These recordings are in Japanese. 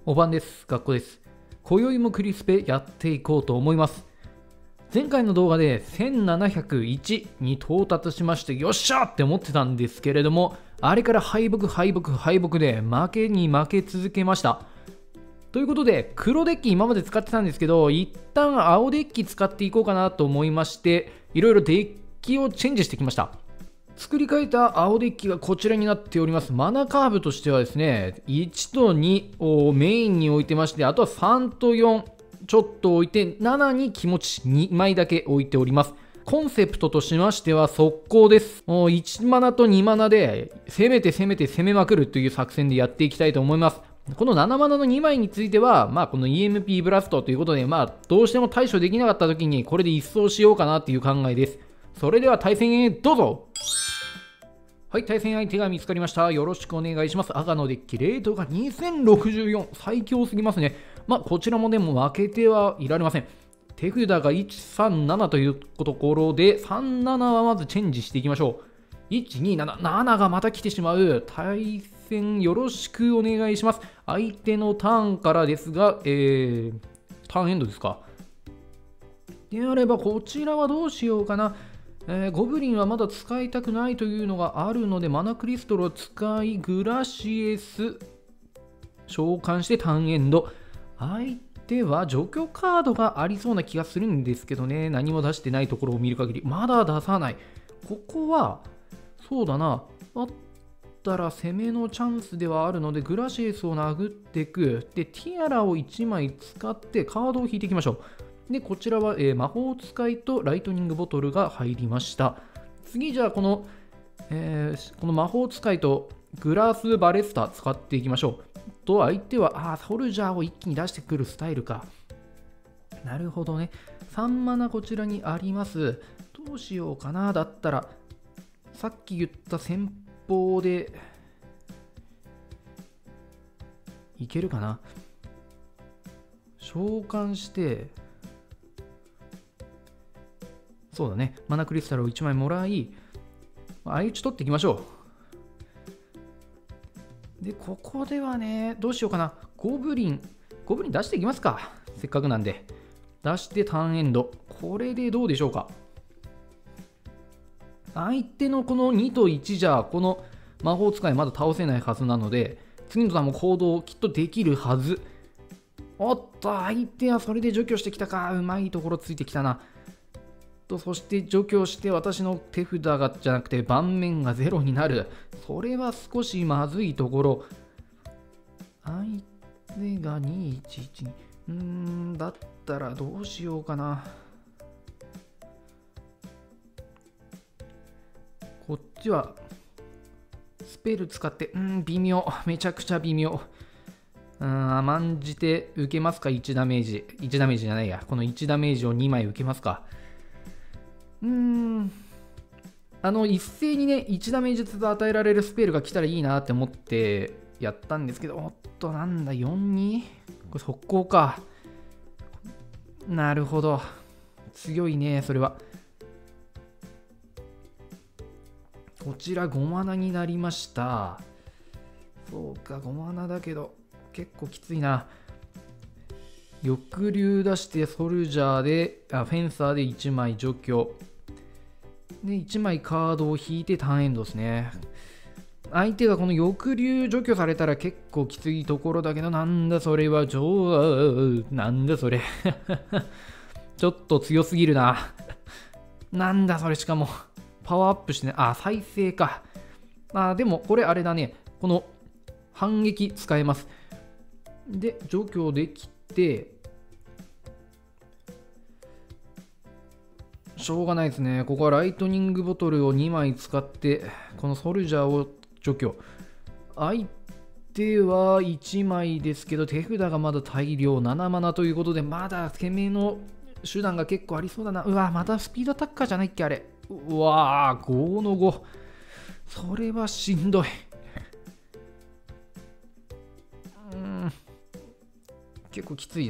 おばんです。学校です。今宵もクリスペやっていこうと思います。前回の動画で1701に到達しまして、よっしゃって思ってたんですけれども、あれから敗北で負けに負け続けました。ということで、黒デッキ今まで使ってたんですけど、一旦青デッキ使っていこうかなと思いまして、いろいろデッキをチェンジしてきました。作り変えた青デッキがこちらになっております。マナカーブとしてはですね、1と2をメインに置いてまして、あとは3と4ちょっと置いて、7に気持ち2枚だけ置いております。コンセプトとしましては速攻です。もう1マナと2マナで攻めまくるという作戦でやっていきたいと思います。この7マナの2枚については、この EMP ブラストということで、どうしても対処できなかった時にこれで一掃しようかなという考えです。それでは対戦へどうぞ。はい、対戦相手が見つかりました。よろしくお願いします。赤のデッキ、レートが2064。最強すぎますね。こちらもでも負けてはいられません。手札が137というところで、37はまずチェンジしていきましょう。127、7がまた来てしまう。対戦よろしくお願いします。相手のターンからですが、ターンエンドですか。であれば、こちらはどうしようかな。ゴブリンはまだ使いたくないというのがあるので、マナクリストルを使い、グラシエス召喚してターンエンド。相手は除去カードがありそうな気がするんですけどね、何も出してないところを見る限り、まだ出さない。ここは、そうだな、あったら攻めのチャンスではあるので、グラシエスを殴っていく。で、ティアラを1枚使ってカードを引いていきましょう。で、こちらは、魔法使いとライトニングボトルが入りました。次、じゃあこの魔法使いとグラスバレスタ使っていきましょう。と、相手は、ソルジャーを一気に出してくるスタイルか。なるほどね。3マナこちらにあります。どうしようかな。だったら、さっき言った戦法で、いけるかな。召喚して、そうだね。マナクリスタルを1枚もらい、相打ち取っていきましょう。で、ここではね、どうしようかな。ゴブリン出していきますか。せっかくなんで。出してターンエンド。これでどうでしょうか。相手のこの2と1じゃ、この魔法使いまだ倒せないはずなので、次のターンも行動きっとできるはず。おっと、相手はそれで除去してきたか。うまいところついてきたな。そして除去して私の手札がじゃなくて盤面が0になる。それは少しまずいところ。相手が211。だったらどうしようかな。こっちはスペル使って微妙。めちゃくちゃ微妙。甘んじて受けますか。1ダメージじゃないや。この1ダメージを2枚受けますか。一斉にね、1ダメージずつ与えられるスペルが来たらいいなって思ってやったんですけど、おっと、なんだ、4-2? これ速攻か。なるほど。強いね、それは。こちら5マナになりました。そうか、5マナだけど、結構きついな。翼竜出してソルジャーで、フェンサーで1枚除去。で、1枚カードを引いてターンエンドですね。相手がこの翼竜除去されたら結構きついところだけど、なんだそれは、なんだそれ。ちょっと強すぎるな。なんだそれ、しかも、パワーアップしてね。再生か。でも、これあれだね。この反撃使えます。で、除去できて、しょうがないですね。ここはライトニングボトルを2枚使って、このソルジャーを除去。相手は1枚ですけど、手札がまだ大量7マナということで、まだ攻めの手段が結構ありそうだな。またスピードアタッカーじゃないっけ、あれ。5の5。それはしんどい。結構きつい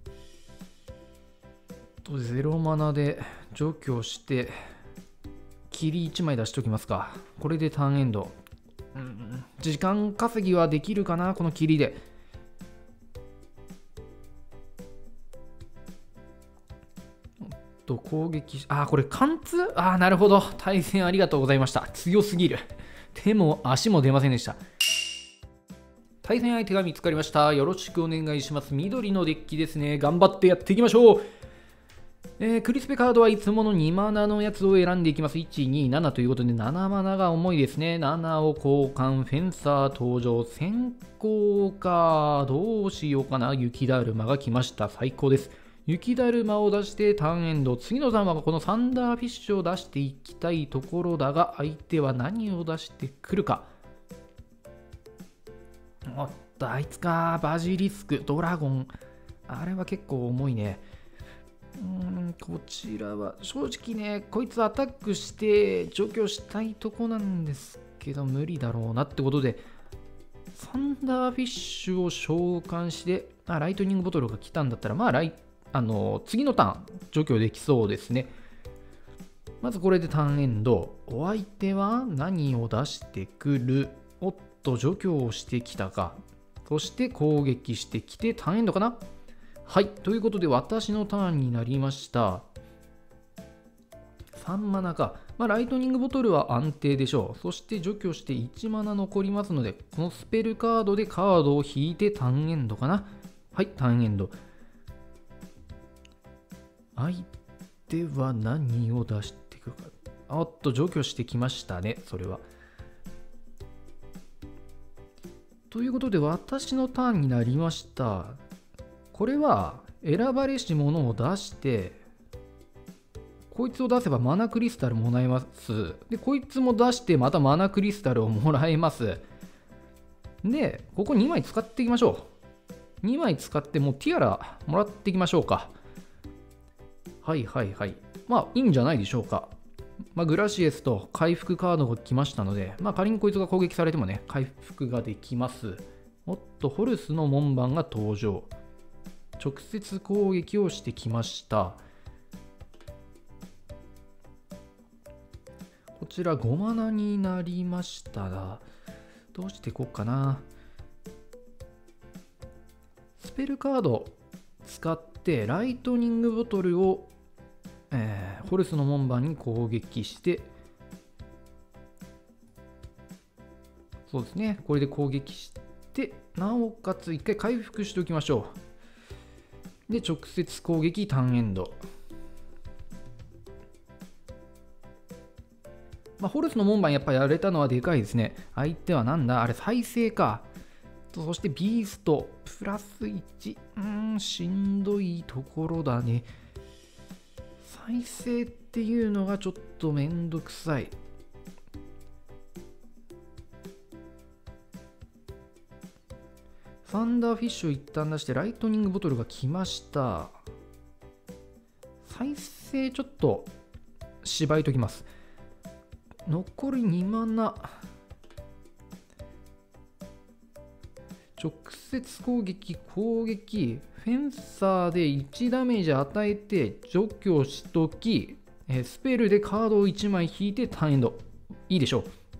ね。0マナで除去して霧1枚出しておきますか。これでターンエンド。時間稼ぎはできるかな、この霧で。攻撃、これ貫通、なるほど。対戦ありがとうございました。強すぎる。手も足も出ませんでした。対戦相手が見つかりました。よろしくお願いします。緑のデッキですね。頑張ってやっていきましょう。クリスペカードはいつもの2マナのやつを選んでいきます。1、2、7ということで7マナが重いですね。7を交換、フェンサー登場、先行か、どうしようかな。雪だるまが来ました。最高です。雪だるまを出してターンエンド。次のターンはこのサンダーフィッシュを出していきたいところだが、相手は何を出してくるか。おっと、あいつか。バジリスク、ドラゴン。あれは結構重いね。こちらは正直ね、こいつアタックして除去したいとこなんですけど、無理だろうなってことで、サンダーフィッシュを召喚して、ライトニングボトルが来たんだったら、次のターン除去できそうですね。まずこれでターンエンド。お相手は何を出してくる？おっと、除去をしてきたか。そして攻撃してきてターンエンドかな？はい。ということで私のターンになりました。3マナか。ライトニングボトルは安定でしょう。そして除去して1マナ残りますので、このスペルカードでカードを引いてターンエンドかな。はい、ターンエンド。相手は何を出してくるか。おっと、除去してきましたね、それは。ということで、私のターンになりました。これは、選ばれし者を出して、こいつを出せばマナクリスタルもらえます。で、こいつも出して、またマナクリスタルをもらえます。で、ここ2枚使っていきましょう。2枚使って、もうティアラもらっていきましょうか。はいはいはい。いいんじゃないでしょうか。グラシエスと回復カードが来ましたので、仮にこいつが攻撃されてもね、回復ができます。おっと、ホルスの門番が登場。直接攻撃をしてきました。こちら5マナになりましたが、どうしていこうかな。スペルカード使ってライトニングボトルをホルスの門番に攻撃して、そうですね、これで攻撃して、なおかつ1回回復しておきましょう。で、直接攻撃、ターンエンド。ホルスの門番やっぱやれたのはでかいですね。相手はなんだあれ、再生か。そしてビースト、プラス1。しんどいところだね。再生っていうのがちょっとめんどくさい。サンダーフィッシュを一旦出してライトニングボトルが来ました。再生ちょっと縛いときます。残り2マナ。直接攻撃、フェンサーで1ダメージ与えて除去しとき、スペルでカードを1枚引いてターンエンド。いいでしょ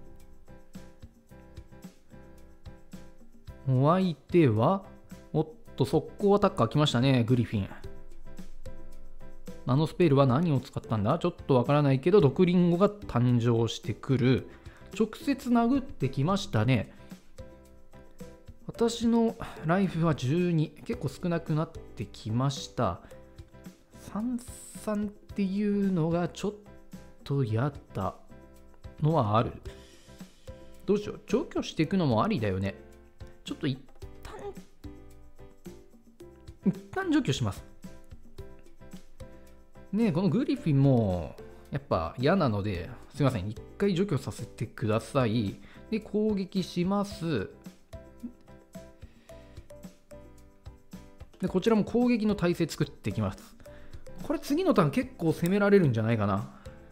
う。お相手は、おっと、速攻アタッカー来ましたね、グリフィン。あのスペルは何を使ったんだ？ちょっとわからないけど、毒リンゴが誕生してくる。直接殴ってきましたね。私のライフは12。結構少なくなってきました。33っていうのがちょっと嫌だのはある。どうしよう。除去していくのもありだよね。ちょっと一旦除去します。ねえ、このグリフィンもやっぱ嫌なので、すいません。一回除去させてください。で、攻撃します。で、こちらも攻撃の体勢作っていきます。これ次のターン結構攻められるんじゃないかな。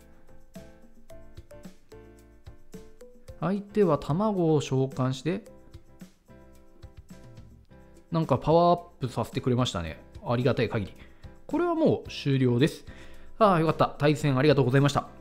相手は卵を召喚して、なんかパワーアップさせてくれましたね。ありがたい限り。これはもう終了です。よかった。対戦ありがとうございました。